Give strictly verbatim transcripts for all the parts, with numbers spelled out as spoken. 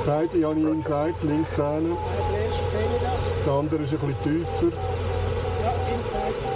Beide habe ich Inside, links hinten. Der erste sehe ich das. Der andere ist ein bisschen tiefer. Ja, Inside.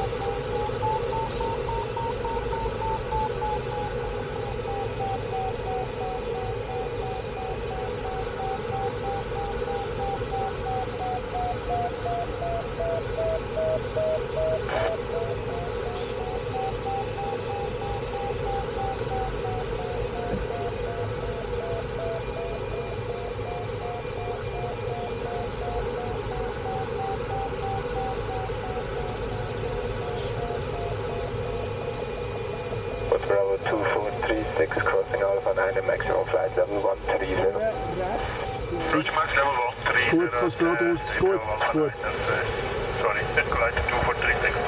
Bravo two four three six crossing Alpha nine and maximum flight level one three zero. Rechts. Max level one three Ist gut, kannst geradeaus, ist gut, ist gut. Sorry, Escalator two four three six.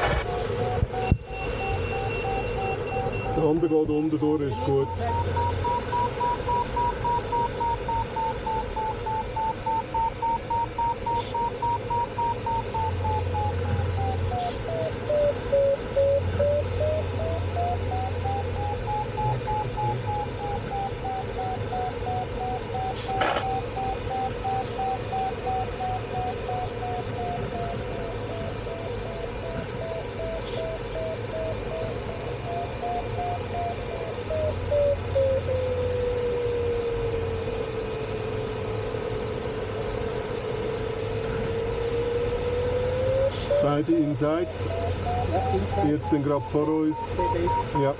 Der andere geht unten durch, ist gut. Beide Inside, Ja, Inside. jetzt dann gerade vor uns. C D. Ja.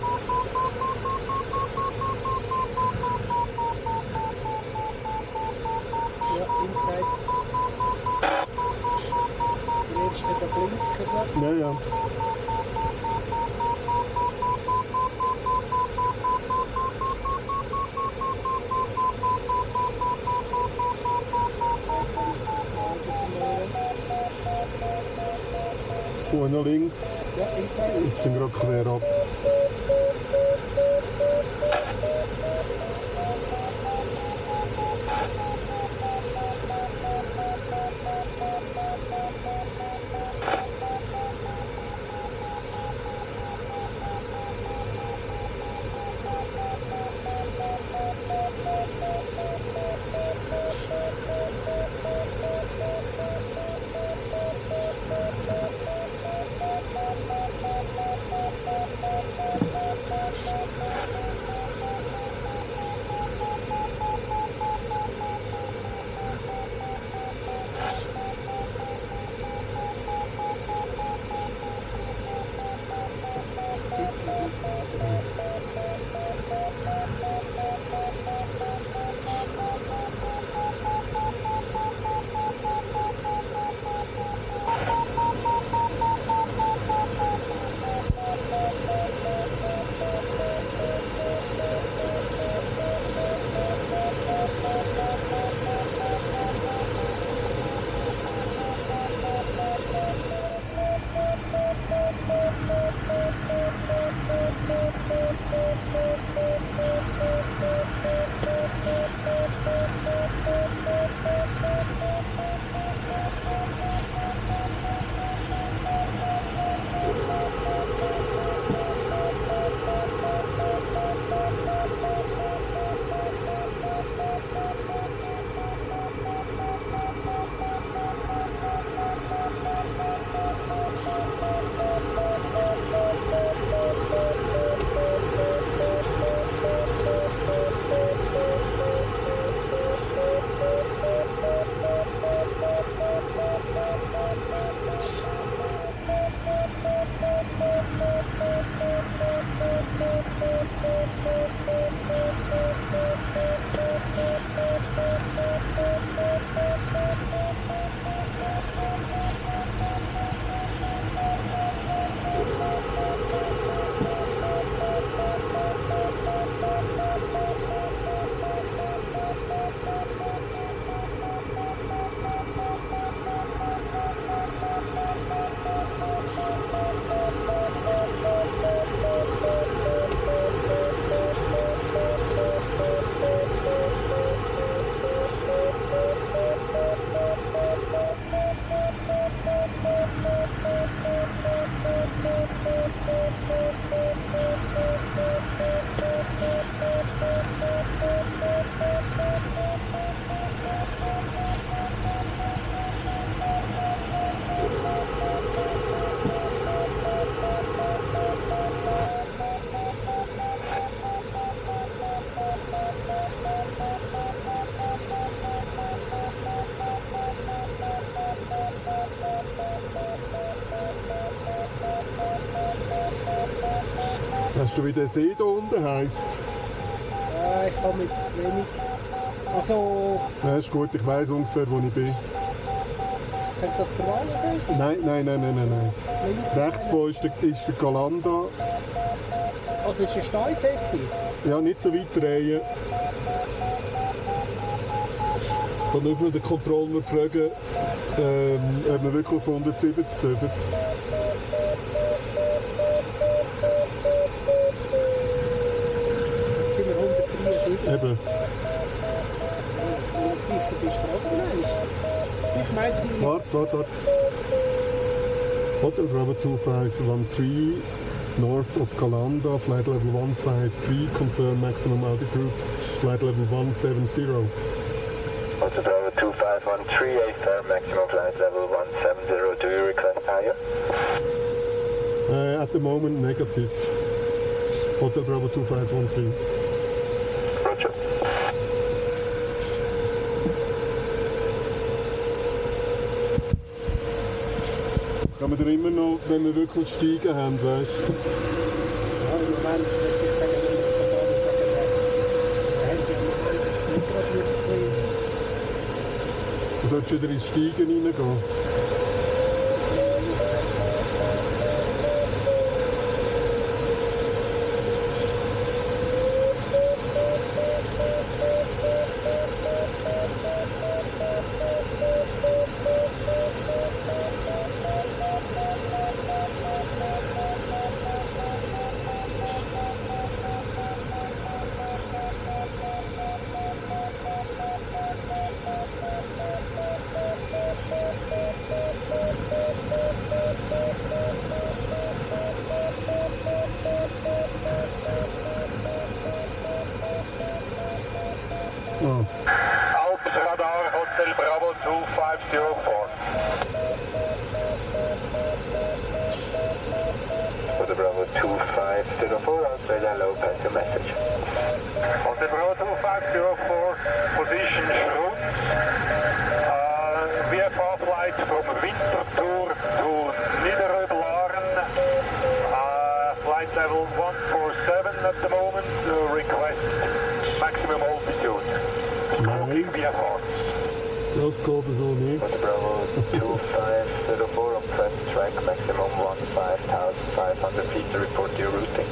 Ja, Inside. Der erste der blinkt. Ja, ja. Vorne links, Ja, Inside. jetzt dann gerade quer ab. Weißt du, wie der See da unten heisst? Äh, ich komme jetzt zu wenig. Also, Ja, ist gut, ich weiss ungefähr, wo ich bin. könnte das der Walensee sein? Nein, nein, nein, nein, nein, nein. Links ist Rechts einer. wo ist der, ist der Galanda. Also, es war ein Steusee gewesen? Ja, nicht so weit drehen. Ich kann nur den Controller fragen, ähm, ob wir wirklich auf hundertsiebzig dürfen. Jetzt sind wir hundertdreiundfünfzig. Eben. Wenn du nicht sicher bist, frag mich einmal. Ich meinte, Warte, warte, warte. Hotel Bravo two five one three, north of Galanda, flight level one five three, confirm maximum altitude, flight level one seven zero. Hotel Bravo two five one three, affirm maximum flight level one seven zero. Do you request higher? Uh, at the moment, negative. Hotel Bravo two five one three. Roger. Kann man da immer noch, wenn wir wirklich steigen haben, weißt du? ja, im Moment, ich würde jetzt sagen, wenn wir da gar nicht wegen der, der haben ja im Moment jetzt nicht gerade wirklich Du solltest wieder ins Steigen reingehen. Oh. Alps Radar Hotel Bravo two five zero four. Hotel Bravo two five zero four, Australia low, pass your message. Hotel Bravo two five zero four, position route. Uh, V F A flight from Winterthur to Niederödlaren. Uh, flight level one four seven at the moment. Uh, request maximum altitude. Nein, V F A. das geht so nicht. Hotel Bravo two five zero four, on press track, maximum five thousand five hundred feet to report your routing.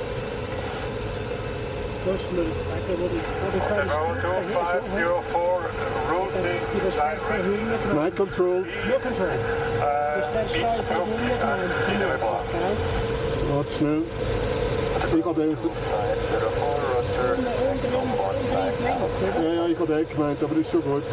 Jetzt musst du mir sagen, wo du, wo du Hotel kannst Bravo two suchen. five zero four, routing. Du bist der sehr hinten dran. Night Controls, View Controls. Du bist der Stein sehr hinten dran. Gell? warte schnell. Ich habe den, five zero four, roger, Unten, unten, maximum unten, one unten five ist links, oder? ja, ja, ich habe den gemeint, aber das ist schon gut.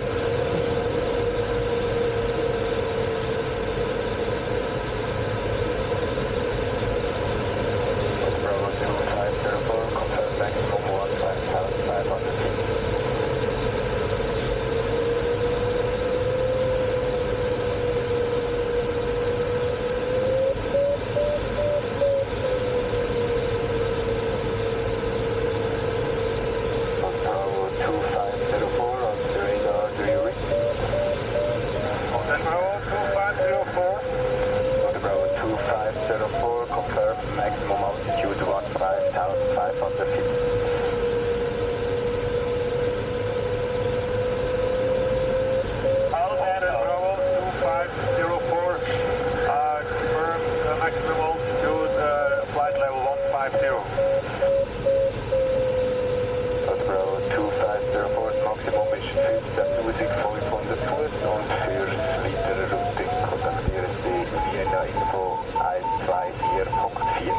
Bravo two five zero four, confirm maximum one five thousand five hundred feet. Bravo two five zero four, on the radar, do you read? Hotel Bravo two five zero four. Hotel Bravo two five zero four, confirm maximum altitude one five thousand five hundred feet. Hotel Bravo two five zero four. Uh, confirm uh, maximum altitude, uh, flight level one five zero. Hotel Bravo two five zero four, maximum ist fünfzehntausendfünfhundert Fuß und für weitere Routing kontaktieren Sie Vienna Info eins zwei vier Punkt vier.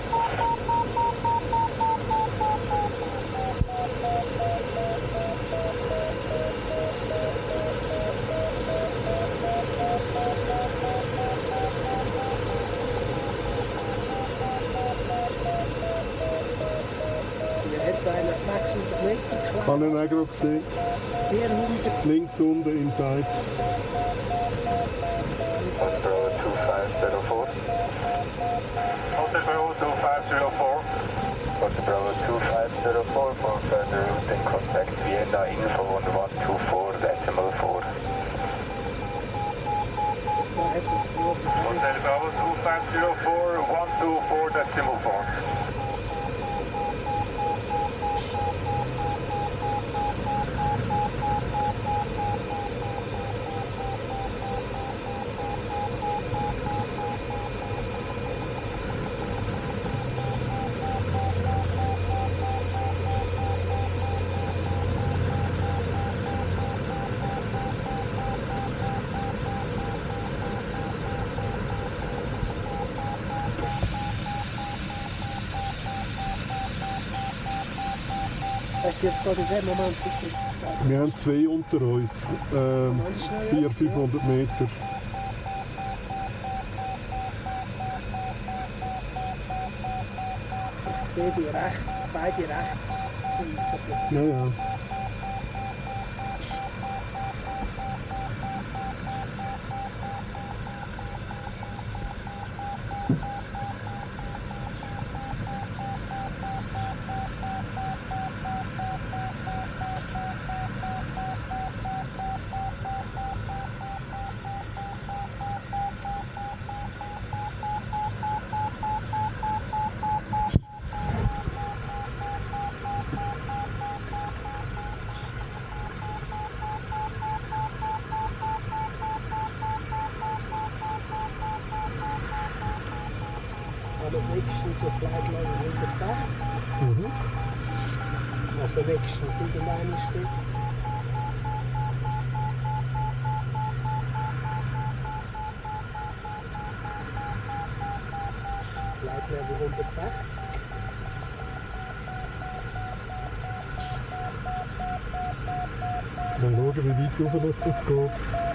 Wir hätten einen sechshundert Meter Ich klein. habe ihn auch gerade gesehen. vierhundert. Links unten, inside. Hotel Bravo two five zero four. Hotel Bravo two five zero four. Hotel Bravo two five zero four, for further routing contact Vienna Info on one two four decimal four. Man hat das verloren. Hotel Bravo two five zero four, one two four decimal four. Hast du jetzt gerade in dem Moment wirklich... Wir haben zwei unter uns, ähm, vierhundert, fünfhundert Meter. Ich sehe die rechts, beide rechts. Ja, ja. Aber nächstens so Flight Level hundertsechzig. Mhm. Also nächstens irgendeine Stück. Flight Level hundertsechzig. Mal schauen, wie weit rauf das geht.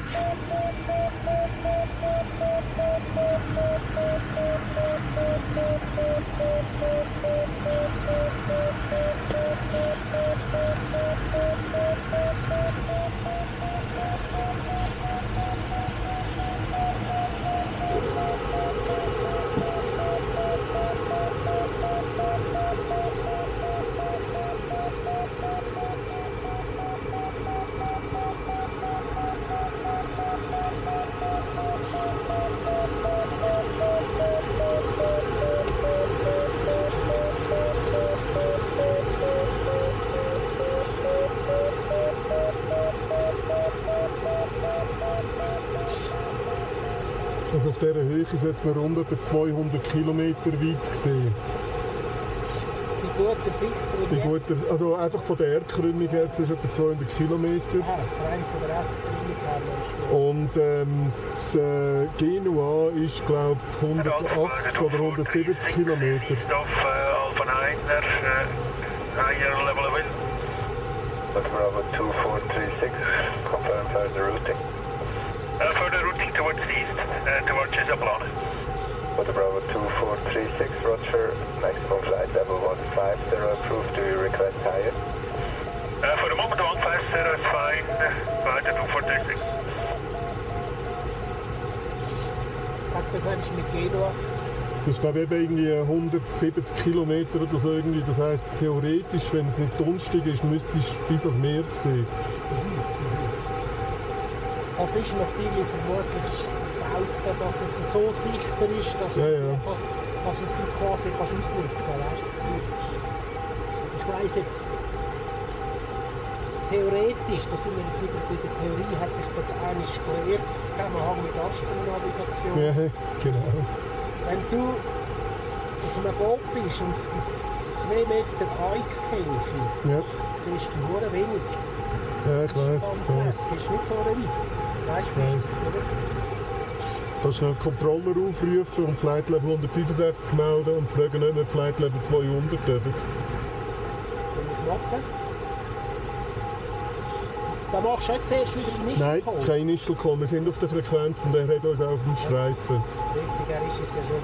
Also auf dieser Höhe sollte man rund etwa zweihundert Kilometer weit sehen. Bei guter Sicht Bei oder guter, also einfach von der Erdkrümmung her siehst du etwa zweihundert Kilometer. Aha, rein von der Erdkrümmung her meinst du? Und ähm, das äh, Genua ist, glaube ich, hundertachtzig oder hundertsiebzig Kilometer. Of uh, Alpha nine, uh, higher level of wind. Bravo two four three six, confirm further routing. Uh, further routing towards east, uh, towards Isabelane. Bravo two four three six, Roger, maximum flight level one five zero approved, do you request higher? Uh, for the moment one five zero is fine, flight two four three six. Sag, was habe ich mit Genua? Es ist, glaube ich, irgendwie hundertsiebzig Kilometer oder so irgendwie. Das heisst, theoretisch, wenn es nicht dunstig ist, müsstest du bis ans Meer sehen. Das ist natürlich vermutlich selten, dass es so sichtbar ist, dass, Ja, ja. dass, dass es du quasi kannst ausnutzen kannst. Ich weiss jetzt, theoretisch, da sind wir jetzt wieder bei der Theorie, hätte ich das eigentlich gelernt, im Zusammenhang mit Astronavigation. Ja, genau. Wenn du auf einem Boot bist und mit zwei Meter Eichshöhe, Ja, siehst du nur wenig. ja ich weiss. Ganz Ich weit, weiss. das ist nicht so weit. Weißt du, Weiss. bist du, oder? Du kannst schnell den Controller aufrufen und Flight Level hundertfünfundsechzig melden und fragen, ob wir Flight Level zweihundert dürfen. Kann ich machen. Dann machst du jetzt erst wieder den Initial Nein, Call. kein Initial Call. Wir sind auf der Frequenz und er hat uns auch auf dem Streifen. Richtig, er ist es ja schon.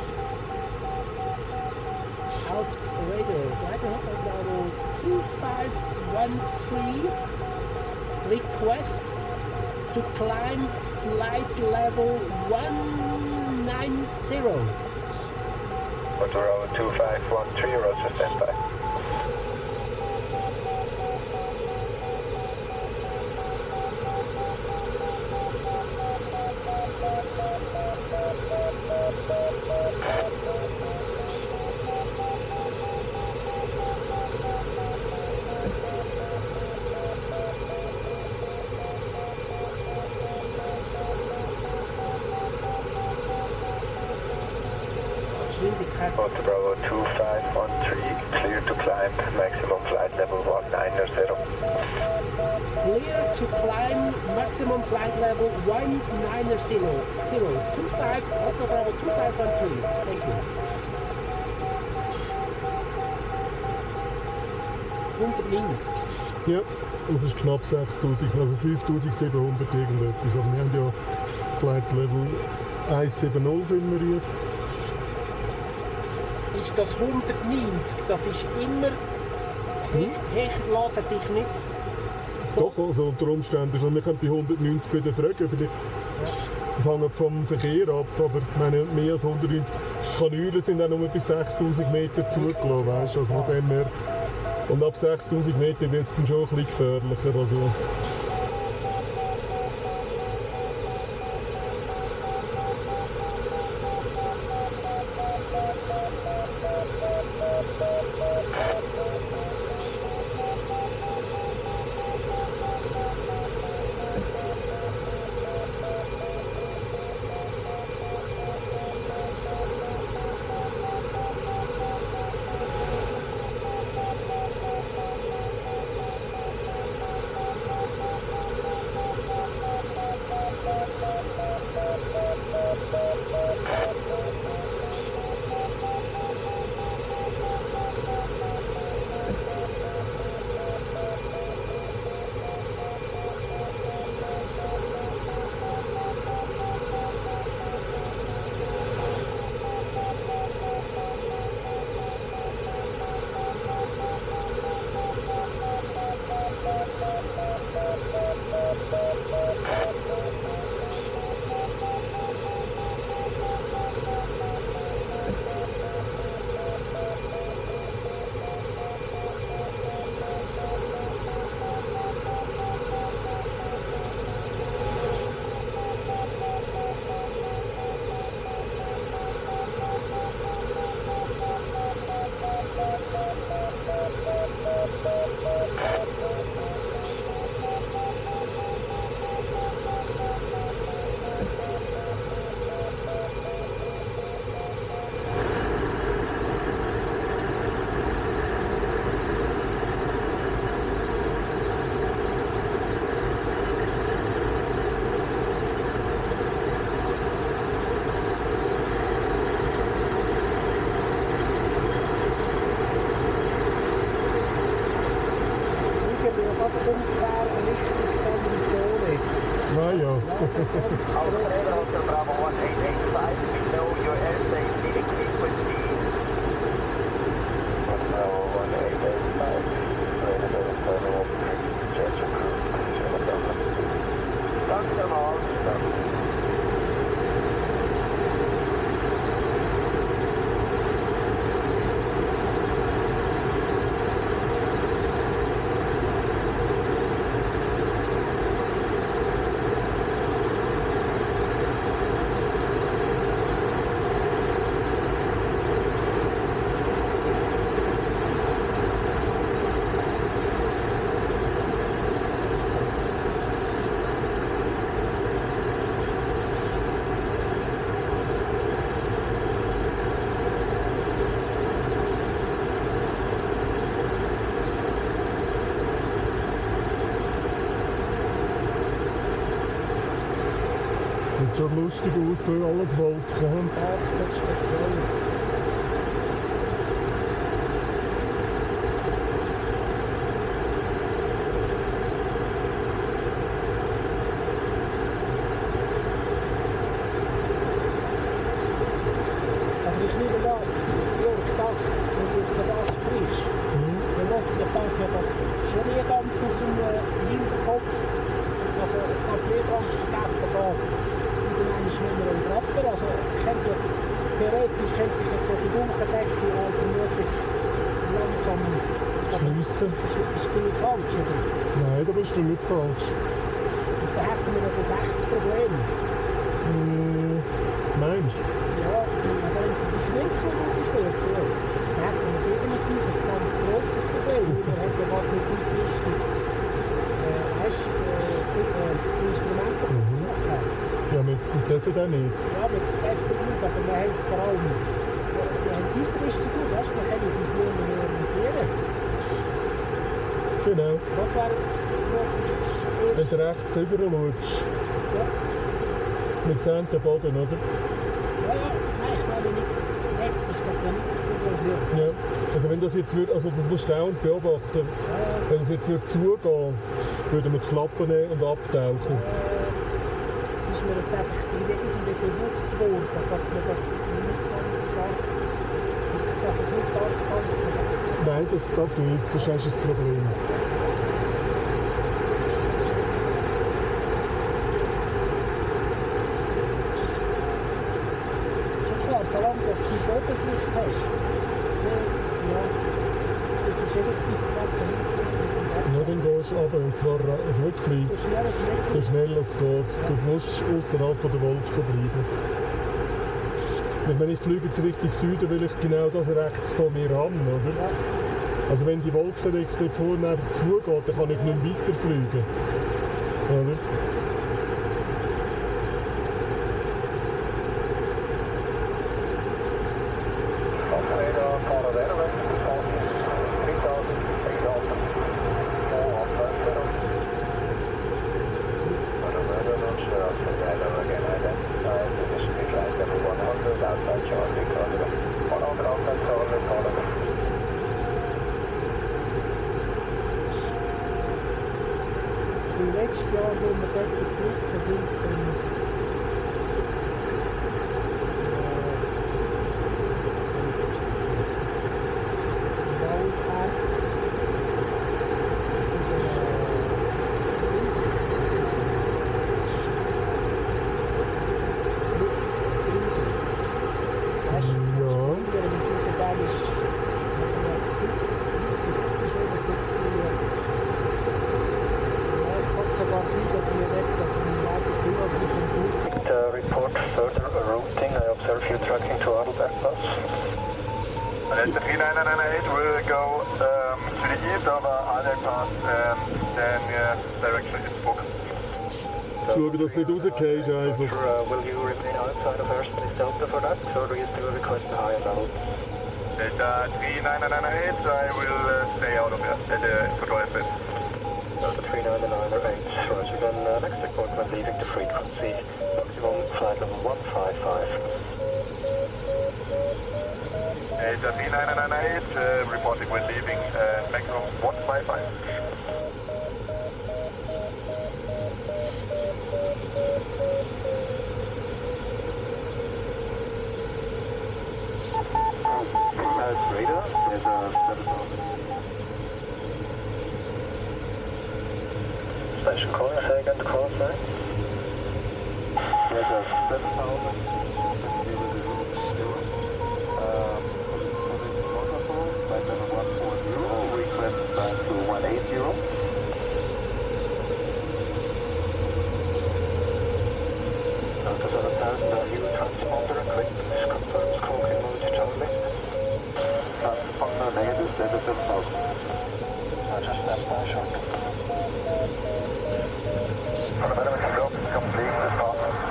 Alps Radio, Radio Bravo two five one three, request to climb flight level one nine zero. Bravo two five one three, Roger, standby. Geschwindigkeit. Bravo two five one three, clear to climb, maximum flight level one nine zero. Clear to climb maximum flight level one nine zero. two five, Alpha Bravo two five one three. Thank you. hundertneunzig. Ja, das ist knapp sechstausend, also fünftausendsiebenhundert irgendetwas. Aber wir haben ja Flight Level hundertsiebzig sind wir jetzt. Ist das hundertneunzig, das ist immer, Hm? Hecht ladet dich nicht so. Doch, also unter Umständen. Also wir können bei hundertneunzig wieder fragen. Vielleicht, das hängt vom Verkehr ab, aber ich meine, mehr als hundertneunzig Kanülen sind auch nur bis sechstausend Meter zugelassen, weißt du, also von dem her. Und ab sechstausend Meter wird es dann schon ein bisschen gefährlicher. Also. Punktwahl Richtung San Vitale. Naja. Alpha Hotel Bravo one eight eight five, we know your airspace leading frequency. Bravo one eight eight five, ready to follow up, change of cruise, Danke mal. Sieht schon lustig aus, so alles Wolken. Das sieht speziell aus. Aber ich nehme an, Jörg, das, wenn du jetzt gerade ansprichst, dann lasse ich denke, dass schon nie ganz aus dem Hinterkopf, also es darf nie ganz vergessen gehen. Schneller und rapper, also könnte ja, theoretisch könnte sich jetzt so die Wolkendeckel halt vermutlich langsam Schliessen. Ist bin ich falsch, oder? Nein, da bist du nicht falsch. Und dann hätten wir ja das echtes Problem. Hm, meinst du? Ja, also wenn sie sich wirklich aufschließen, ja, dann hätten wir definitiv ein ganz grosses Problem. Wir haben ja gerade mit Ausrüstung, äh, weißt du, äh, die Instrumente dazu. Ja, wir, wir dürfen auch nicht. Ja, wir dürfen nicht, aber wir haben vor allem wir haben Ausrüstung, weißt du, wir können uns nur orientieren. Genau. Das wäre jetzt noch Wenn du rechts rüber schaust, ja. wir sehen den Boden, oder? Ja, ja, nein, ich meine nicht, jetzt ist das ja nicht das Problem. Ja. Also wenn das jetzt würde, also das musst du auch beobachten, wenn es jetzt würde zugehen, würden wir die Klappe nehmen und abtauchen. Es ist mir jetzt einfach irgendwie bewusst geworden, dass man das nicht ganz darf, dass es nicht darf ganz vergessen. Nein, das darf nicht, sonst hast du das Problem. Solange du die Bodensicht hast, ja, das ist richtig knapp. Ja, dann gehst du runter, und zwar also wirklich So schnell es geht. so schnell es geht. Du musst außerhalb der Wolken bleiben. Ich meine, ich fliege jetzt Richtung Süden, weil ich genau das rechts von mir habe, oder? Ja. Also wenn die Wolkendecke dort vorne einfach zugeht, dann kann ich nicht mehr weiterfliegen. Oder? Letztes Jahr, wo wir dort gezwungen sind, ähm, äh, Walsberg und äh, sind Weißt du, Ja. wir sind total ist, wenn man das sieht, sogar sein, dass wir dort auf dem Nase Führer sind. Uh, report further routing. I observe you tracking to Adelberg Pass. Delta three nine nine eight will go um, to the east of uh, Adelberg Pass and then uh, direction Innsbruck. Schauen, dass du nicht rausgehst einfach. Uh, will you remain outside of airspace Delta for that, or do you still request a higher level? Delta three nine nine eight, I will uh, stay out of it at the control airspace. Delta three nine nine eight, roger. Then uh, next report when leaving the frequency, maximum flight level one five five. Delta three nine nine eight, uh, reporting when leaving, uh, maximum one five five. As radar, there's a seven thousand. Station calling, say again the call sign. There's a seven thousand, zero, um, for this protocol, flight level one four zero, request back to one eight zero. Delta seven thousand, are you transponder equipped? Confirms cloaking mode to Charlie. Transponder negative, Delta seven thousand. Roger, stand by, shock.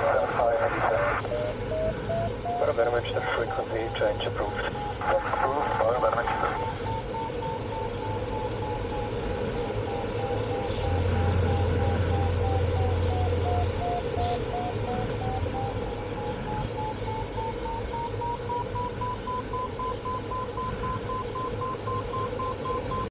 Parameter frequency change approved. Approved.